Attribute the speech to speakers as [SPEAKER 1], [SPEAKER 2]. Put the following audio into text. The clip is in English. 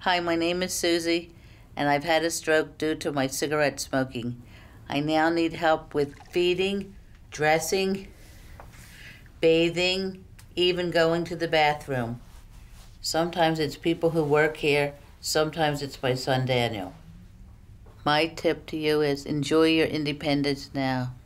[SPEAKER 1] Hi, my name is Susie, and I've had a stroke due to my cigarette smoking. I now need help with feeding, dressing, bathing, even going to the bathroom. Sometimes it's people who work here, sometimes it's my son Daniel. My tip to you is enjoy your independence now.